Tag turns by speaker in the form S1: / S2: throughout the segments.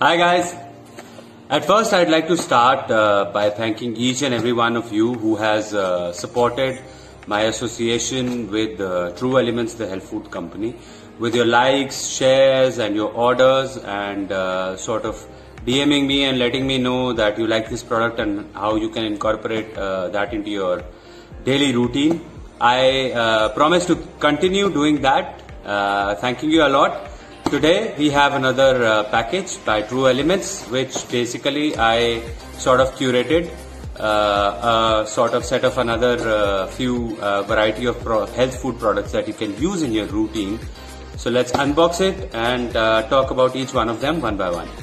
S1: Hi guys. At first I'd like to start by thanking each and every one of you who has supported my association with True Elements, the health food company, with your likes, shares and your orders and sort of DMing me and letting me know that you like this product and how you can incorporate that into your daily routine. I promise to continue doing that. Thanking you a lot. Today we have another package by True Elements, which basically I sort of curated, sort of set of another few variety of health food products that you can use in your routine. So let's unbox it and talk about each one of them one by one.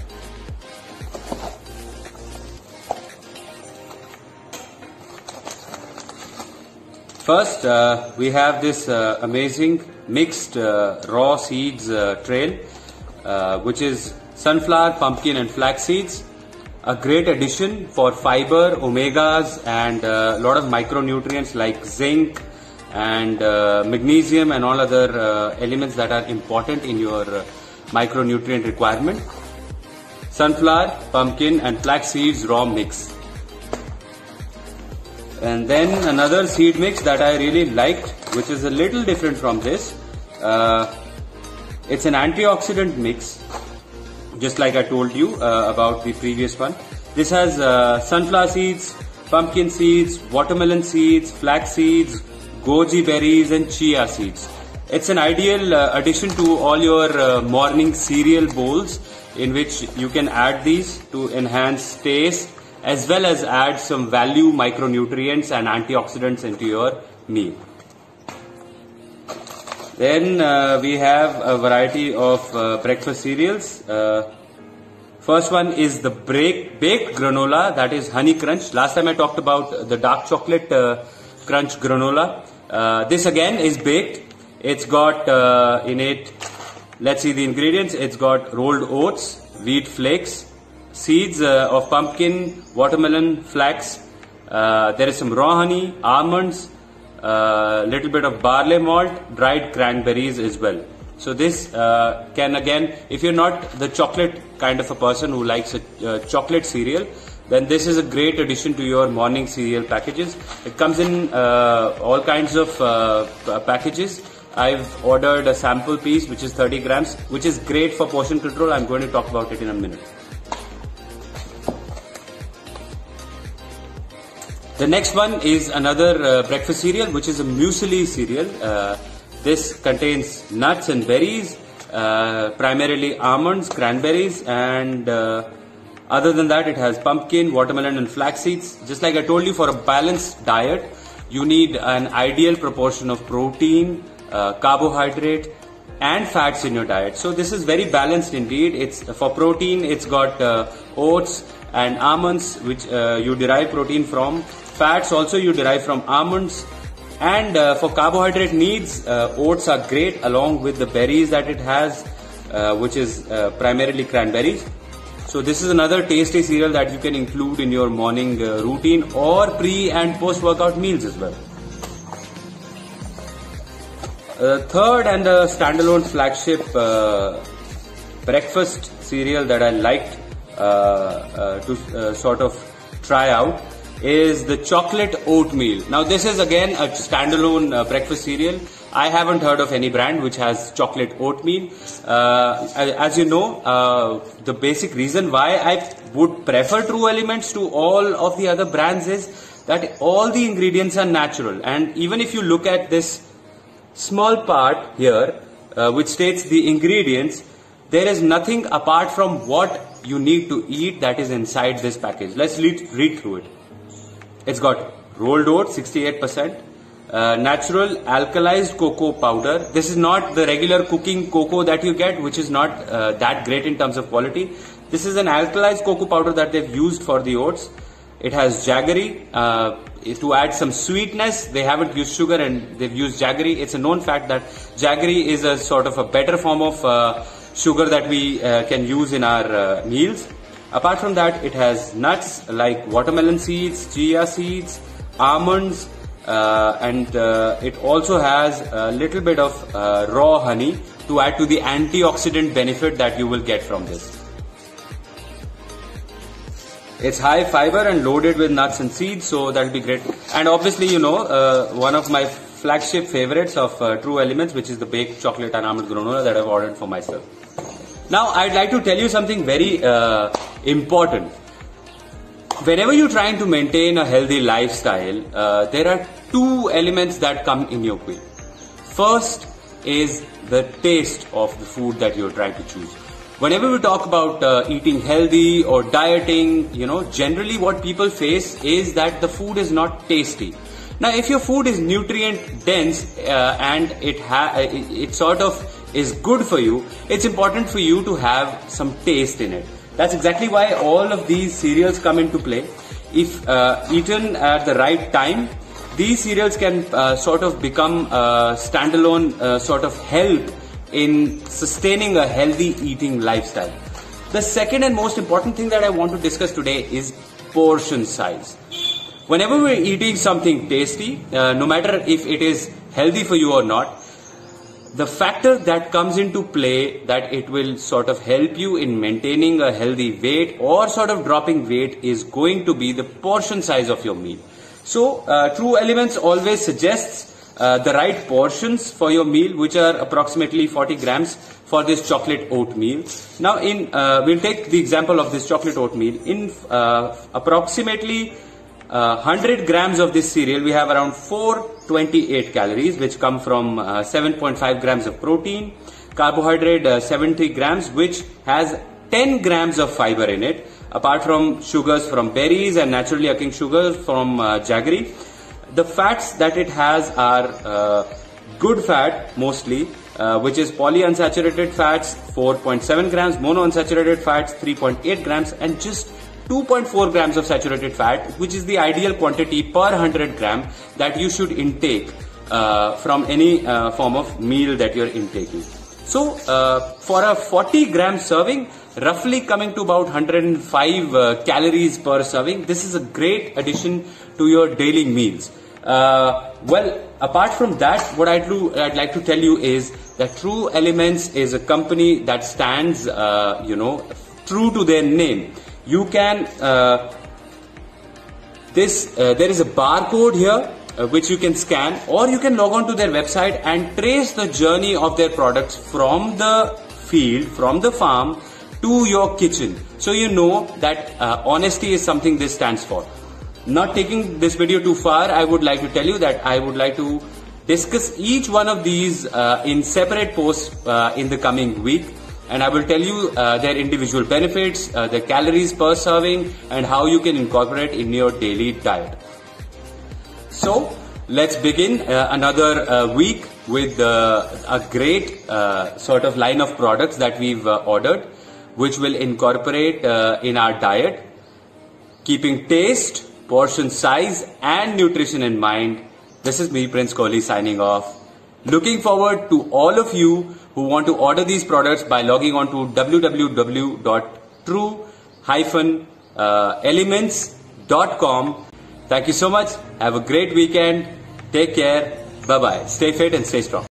S1: First, we have this amazing mixed raw seeds trail, which is sunflower, pumpkin and flax seeds. A great addition for fiber, omegas and a lot of micronutrients like zinc and magnesium and all other elements that are important in your micronutrient requirement. Sunflower, pumpkin and flax seeds raw mix. And then another seed mix that I really liked, which is a little different from this. It's an antioxidant mix, just like I told you about the previous one. This has sunflower seeds, pumpkin seeds, watermelon seeds, flax seeds, goji berries and chia seeds. It's an ideal addition to all your morning cereal bowls, in which you can add these to enhance taste as well as add some value micronutrients and antioxidants into your meal. Then we have a variety of breakfast cereals. First one is the baked granola, that is Honey Crunch. Last time I talked about the dark chocolate crunch granola. This again is baked. It's got in it, let's see the ingredients. It's got rolled oats, wheat flakes, seeds of pumpkin, watermelon, flax. There is some raw honey, almonds, little bit of barley malt, dried cranberries as well. So this can again, if you're not the chocolate kind of a person who likes a chocolate cereal, then this is a great addition to your morning cereal packages. It comes in all kinds of packages. I've ordered a sample piece which is 30 grams, which is great for portion control. I'm going to talk about it in a minute. The next one is another breakfast cereal, which is a muesli cereal. This contains nuts and berries, primarily almonds, cranberries, and other than that it has pumpkin, watermelon and flax seeds. Just like I told you, for a balanced diet, you need an ideal proportion of protein, carbohydrate and fats in your diet. So this is very balanced indeed. It's for protein, it's got oats and almonds, which you derive protein from. Fats also you derive from almonds, and for carbohydrate needs, oats are great along with the berries that it has, which is primarily cranberries. So this is another tasty cereal that you can include in your morning routine or pre and post workout meals as well. Third and the standalone flagship breakfast cereal that I liked to sort of try out is the chocolate oatmeal. Now this is again a standalone breakfast cereal. I haven't heard of any brand which has chocolate oatmeal. As you know, the basic reason why I would prefer True Elements to all of the other brands is that all the ingredients are natural, and even if you look at this small part here which states the ingredients, there is nothing apart from what you need to eat that is inside this package. Let's read through it. It's got rolled oats, 68%, natural alkalized cocoa powder. This is not the regular cooking cocoa that you get, which is not that great in terms of quality. This is an alkalized cocoa powder that they've used for the oats. It has jaggery to add some sweetness. They haven't used sugar and they've used jaggery. It's a known fact that jaggery is a sort of a better form of sugar that we can use in our meals. Apart from that, it has nuts like watermelon seeds, chia seeds, almonds, and it also has a little bit of raw honey to add to the antioxidant benefit that you will get from this. It's high fiber and loaded with nuts and seeds, so that'll be great. And obviously, you know, one of my flagship favorites of True Elements, which is the baked chocolate and almond granola that I've ordered for myself. Now, I'd like to tell you something very important. Whenever you're trying to maintain a healthy lifestyle, there are two elements that come in your way. First is the taste of the food that you're trying to choose. Whenever we talk about eating healthy or dieting, you know, generally what people face is that the food is not tasty. Now, if your food is nutrient dense and it sort of is good for you, it's important for you to have some taste in it. That's exactly why all of these cereals come into play. If eaten at the right time, these cereals can sort of become standalone sort of help in sustaining a healthy eating lifestyle. The second and most important thing that I want to discuss today is portion size. Whenever we're eating something tasty, no matter if it is healthy for you or not, the factor that comes into play that it will sort of help you in maintaining a healthy weight or sort of dropping weight is going to be the portion size of your meal. So, True Elements always suggests the right portions for your meal, which are approximately 40 grams for this chocolate oatmeal. Now, we'll take the example of this chocolate oatmeal. In approximately 100 grams of this cereal, we have around 428 calories, which come from 7.5 grams of protein, carbohydrate 70 grams, which has 10 grams of fiber in it, apart from sugars from berries and naturally occurring sugars from jaggery. The fats that it has are good fat mostly, which is polyunsaturated fats 4.7 grams, monounsaturated fats 3.8 grams, and just 2.4 grams of saturated fat, which is the ideal quantity per 100 gram that you should intake from any form of meal that you're intaking. So, for a 40 gram serving, roughly coming to about 105 calories per serving, this is a great addition to your daily meals. Well, apart from that, what I'd like to tell you is that True Elements is a company that stands, true to their name. You can, there is a barcode here which you can scan, or you can log on to their website and trace the journey of their products from the field, from the farm to your kitchen. So you know that honesty is something this stands for. Not taking this video too far, I would like to tell you that I would like to discuss each one of these in separate posts in the coming week. And I will tell you their individual benefits, the calories per serving, and how you can incorporate in your daily diet. So, let's begin another week with a great sort of line of products that we've ordered, which will incorporate in our diet, keeping taste, portion size, and nutrition in mind. This is me, Prince Kohli, signing off. Looking forward to all of you who want to order these products by logging on to www.true-elements.com. Thank you so much. Have a great weekend. Take care. Bye-bye. Stay fit and stay strong.